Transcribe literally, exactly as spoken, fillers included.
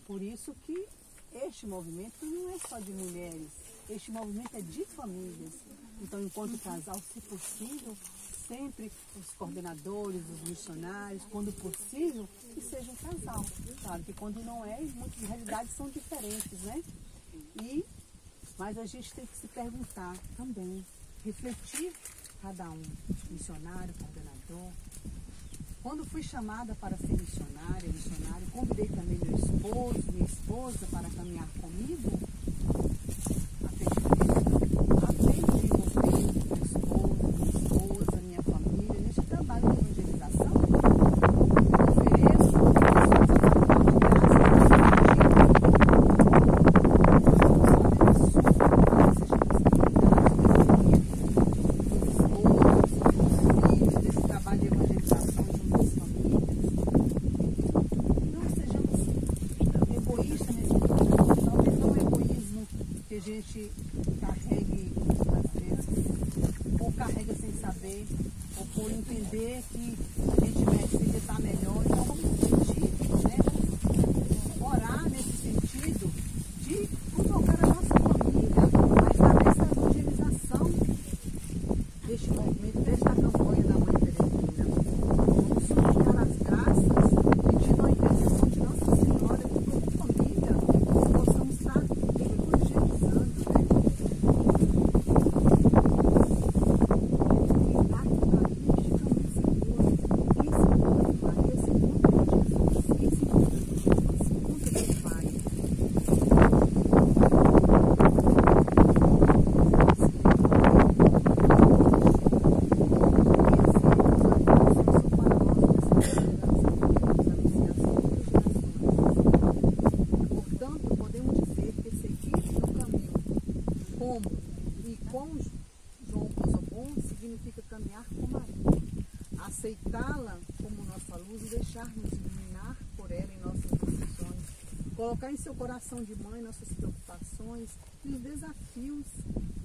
por isso que este movimento não é só de mulheres, este movimento é de famílias. Então, enquanto casal, se possível, sempre os coordenadores, os missionários, quando possível, que seja um casal. Claro que quando não é, muitas realidades são diferentes, né? E, mas a gente tem que se perguntar também, refletir cada um, missionário, coordenador. Quando fui chamada para ser missionária, missionário, convidei também meu esposo, minha esposa para caminhar comigo. Aprendi a envolver meu esposo, minha esposa, minha família, neste trabalho de evangelização. Ofereço a gente carregue, às vezes, ou carrega sem saber, ou por entender que a gente merece estar melhor. Então vamos sentir, né? Orar nesse sentido de convocar a nossa família, mas também essa evangelização deste movimento, desta campanha da Mãe Peregrina. Vamos suplicar as graças, pedindo a intercessão de Nossa Senhora que como família possamos estar como e com João Posobon significa caminhar com Maria, aceitá-la como nossa luz e deixar-nos iluminar por ela em nossas decisões, colocar em seu coração de mãe nossas preocupações e os desafios